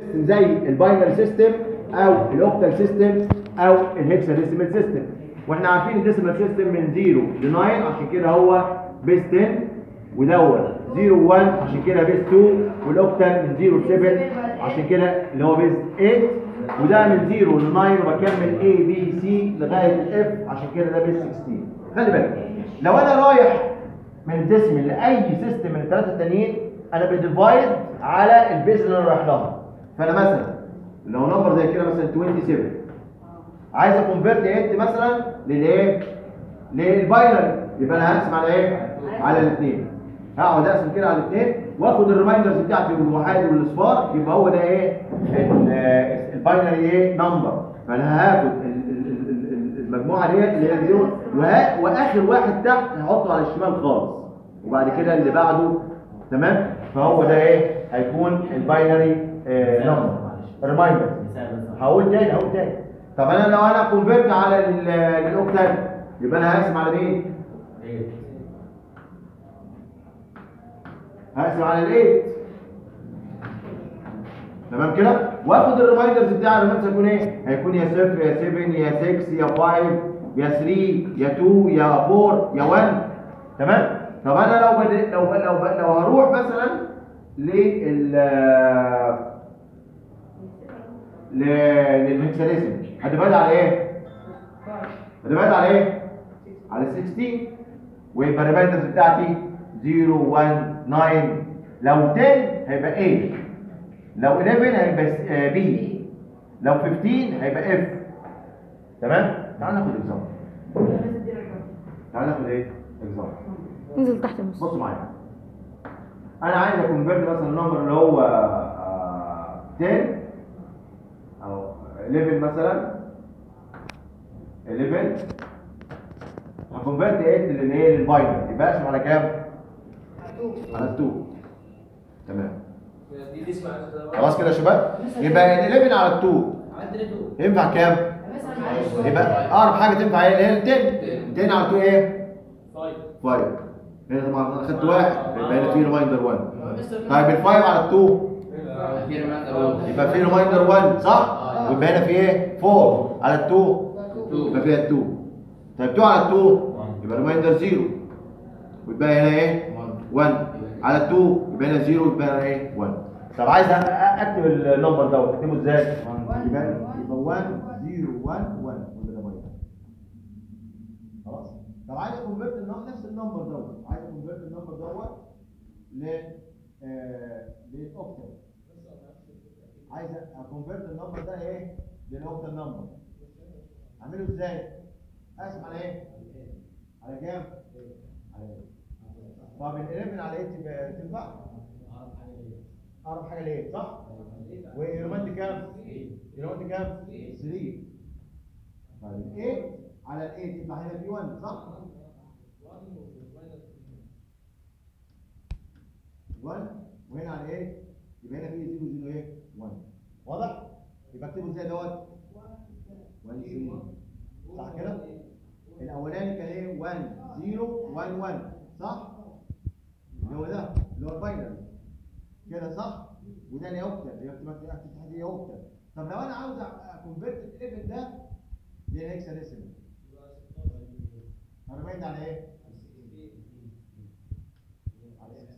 زي الباينري سيستم او الاوكتال سيستم او الهكساديسيمال سيستم. واحنا عارفين الديسيمال سيستم من 0 ل 9 عشان كده هو بيس 10، ودوت 0 1 عشان كده بيس 2، والاوكتال من 0 ل 7 عشان كده اللي هو بيس 8، وده من 0 ل 9 وبكمل A B C لغايه الاف عشان كده ده بيس 16. خلي بالك لو انا رايح من الديسيمال لاي سيستم من الثلاثه التانيين انا بديفايد على البيز اللي انا رايح لها. فانا مثلا لو نمبر زي كده مثلا 27 عايز اكونفيرت انت مثلا للايه؟ للباينري، يبقى انا هقسم على ايه؟ على الاثنين. هقعد اقسم كده على الاثنين واخد الريمايندرز بتاعتي بالوحيد والاصفار، يبقى هو ده ايه؟ الباينري ايه؟ نمبر. فانا هاخد المجموعه ديت اللي هي 0 واخر واحد تحت هحطه على الشمال خالص، وبعد كده اللي بعده. تمام؟ فهو ده ايه؟ هيكون الباينري نمبر ريمايندر. هقول تاني. طب انا لو انا كونفيرت على الاوكتال يبقى انا هقسم على مين؟ هقسم على ال8. تمام كده؟ واخد الريمايندرز بتاع الريمايندرز هيكون ايه؟ هيكون يا 0 يا 7 يا 6 يا 5 يا 3 يا 2 يا 4 يا 1. تمام؟ طب انا لو هروح مثلا للهكساديسيمال هتبعد على ايه؟ هتبعد على ايه؟ على 16. ويبقى الريمايندرز بتاعتي 0 1 9. لو 10 هيبقى A، لو 11 هيبقى B، لو 15 هيبقى F. تمام؟ تعال ناخد اكزامبل. تعال ناخد ايه؟ اكزامبل. انزل تحت النص. بصوا معايا. انا عايز اكونفيرت مثلا النمبر اللي هو 10 او 11 مثلا 11 هكونفيرت 8 اللي هي للباينر، يبقى اقسم على كام؟ على 2. تمام. خلاص كده يا شباب؟ يبقى ال 11 على 2 ينفع كام؟ يبقى اقرب حاجه تنفع ايه؟ اللي هي ال 10. 10 على 2 ايه؟ 5. هنا طبعا انا خدت واحد يبقى هنا في ريمايندر 1. طيب ال 5 على 2 يبقى في ريمايندر 1 صح؟ ويبقى هنا في ايه؟ 4 على 2 يبقى فيها 2. طيب 2 على 2 يبقى ريمايندر 0 ويبقى هنا ايه؟ 1 على 2 يبقى هنا 0 يبقى هنا ايه؟ 1. طب عايز اكتب النمبر ده اكتبه ازاي؟ يبقى 1 0 1 1 وده باينري. خلاص؟ طب عايز اكونفيرت نفس النمبر دوت، عايز اكونفيرت النمبر دوت للاوكتال. عايز اكونفيرت النمبر ده ايه؟ للاوكتال نمبر. اعمله ازاي؟ اقسم على ايه؟ على كام؟ على ايه؟ طب ال 11 على 8 تنفع؟ اقرب حاجه ليه؟ صح؟ والرومانتي كام؟ الرومانتي كام؟ 3. طيب 8 على 8 يبقى هنا في 1 صح؟ 1 وهنا على 8 يبقى هنا في 0 0 ايه؟ 1. واضح؟ يبقى اكتبه ازاي دوت؟ 1 3 صح كده؟ الاولاني كان ايه؟ 1 0 1 1 صح؟ اللي هو ده اللي هو الباينري كده صح؟ وده الاوكتال، هي اوكتال. طب لو انا عاوز اكونفيرت ال11 ده للهكساديسيمال هرميند على ايه؟ على 16.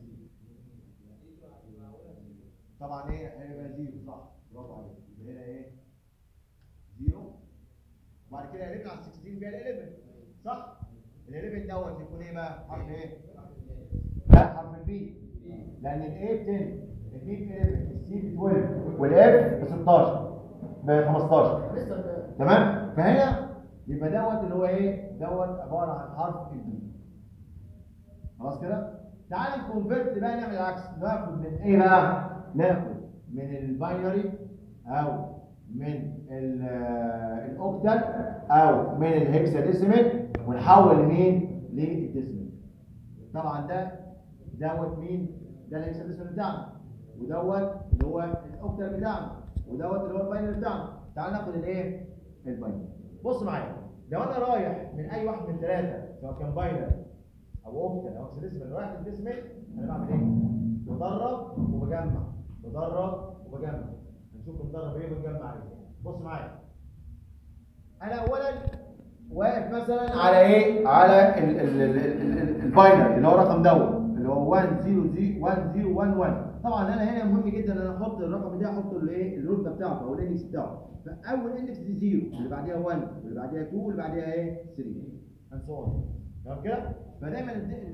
طبعا ايه؟ هيبقى 0 صح؟ برافو عليك. يبقى هنا ايه؟ 0 وبعد كده 11 على 16 فيها ال11 صح؟ ال11 دوت يكون ايه بقى؟ حرف ايه؟ لا حرف البي، لان الاي ب 10 البي ب 11 السي ب 12 والاف ب 16 ب 15. تمام؟ فهنا يبقى دوت اللي هو ايه؟ دوت عباره عن حرف البي. خلاص كده؟ تعال نكونفيرت بقى نعمل العكس، ناخد من ايه بقى؟ ناخد من الباينري او من الاوكتال او من الهكساديسيمال ونحول لمين؟ للديسيمال. طبعا دوت مين؟ ده الهكساديسيمال بتاعنا، ودوت اللي هو الاوكتال بتاعنا، ودوت اللي هو الباينري بتاعنا. تعال ناخد الايه؟ الباينري. بص معايا، لو انا رايح من اي واحد من الثلاثه سواء كان باينري او اوكتال او هكساديسيمال رايح للديسيمال انا بعمل ايه؟ بدرب وبجمع بدرب وبجمع. نشوف بنضرب ايه ونجمع ايه. بص معايا، انا اولا واقف مثلا على ايه؟ على الباينري اللي هو رقم دوت اللي هو 1 0 0 1 0 1 1. طبعا انا هنا مهم جدا ان انا احط الرقم ده، احط الايه؟ الرتبه بتاعته او الاندكس بتاعه. فاول اندكس دي 0، واللي بعديها 1، واللي بعديها 2، واللي بعديها ايه؟ 3 اند سو اون. تمام كده؟ فدايما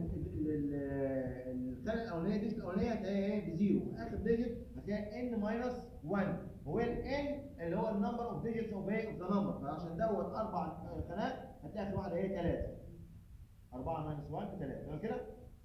الخانه الاولانيه دي الاولانيه هتلاقيها ايه؟ بزيرو. اخر ديجيت هتلاقي ان ماينس 1. هو الان اللي هو النمبر اوف ديجيتس اوف ايه؟ اوف ذا نمبر. فعشان دوت اربع خانات هتلاقي اخر واحده ايه؟ 3. 4 ماينس 1 3. تمام كده؟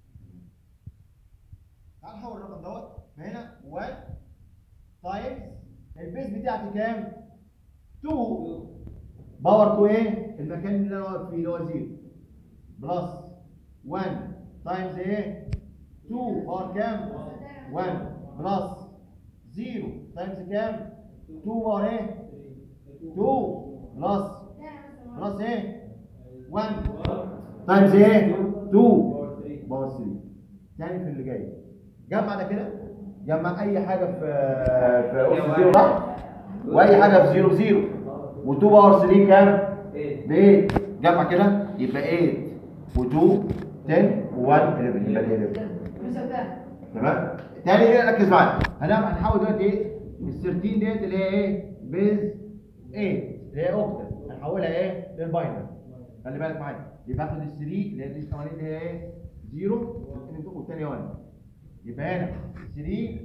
تعال نحول الرقم دوت. فهنا 1 تايمز البيس بتاعتي كام؟ 2 باور 2 ايه؟ المكان اللي انا واقف فيه اللي هو 0 بلس 1 تايمز ايه؟ 2 باور كام؟ 1 بلس 0 تايمز كام؟ 2 باور ايه؟ 2 بلس ايه؟ 1 تايمز ايه؟ 2 باور 3. تاني في اللي جاي جمع ده كده، جمع اي حاجه في اس 0 صح؟ واي حاجه في 0 0 و2 باور 3 كام؟ ب 8. جمع كده يبقى 8 و2 10 و1 11 يبقى 11. تمام؟ تاني كده ركز معايا، هنحاول دلوقتي ايه؟ ال 13 ديت اللي هي ايه؟ بيز 8 اللي هي اوكتل، هنحولها ايه؟ للباينري. خلي بالك معايا، يبقى هاخد ال 3 اللي هي دي اللي هي ايه؟ 0 والثانيه 1. يبقى هنا 3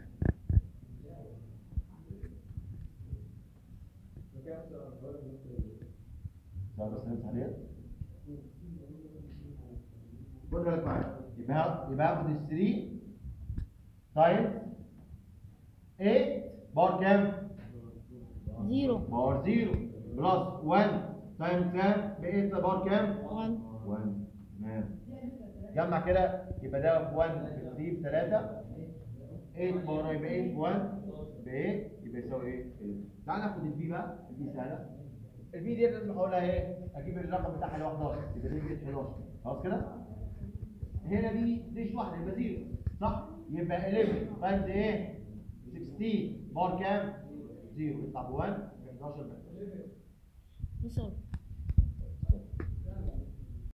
خد بالك معايا، يبقى هاخد ال 3 تايمز 8 باور كام؟ 0 باور 0 بلس 1 تايمز كام؟ ب 8 باور كام؟ 1. تمام. جمع كده يبقى ده في 1 في 3 ب 3. 8 باور يبقى 8 1 ب 8 يبقى يساوي ايه؟ تعال ناخد البي بقى، البي سهله. البي دي لازم احولها ايه؟ اجيب الرقم بتاعها ل 11 يبقى دي 11. خلاص كده؟ هنا دي واحده يبقى 0 صح؟ يبقى 11 تايمز ايه؟ 16 باور كام؟ 0 يطلع ب 1 11 بس.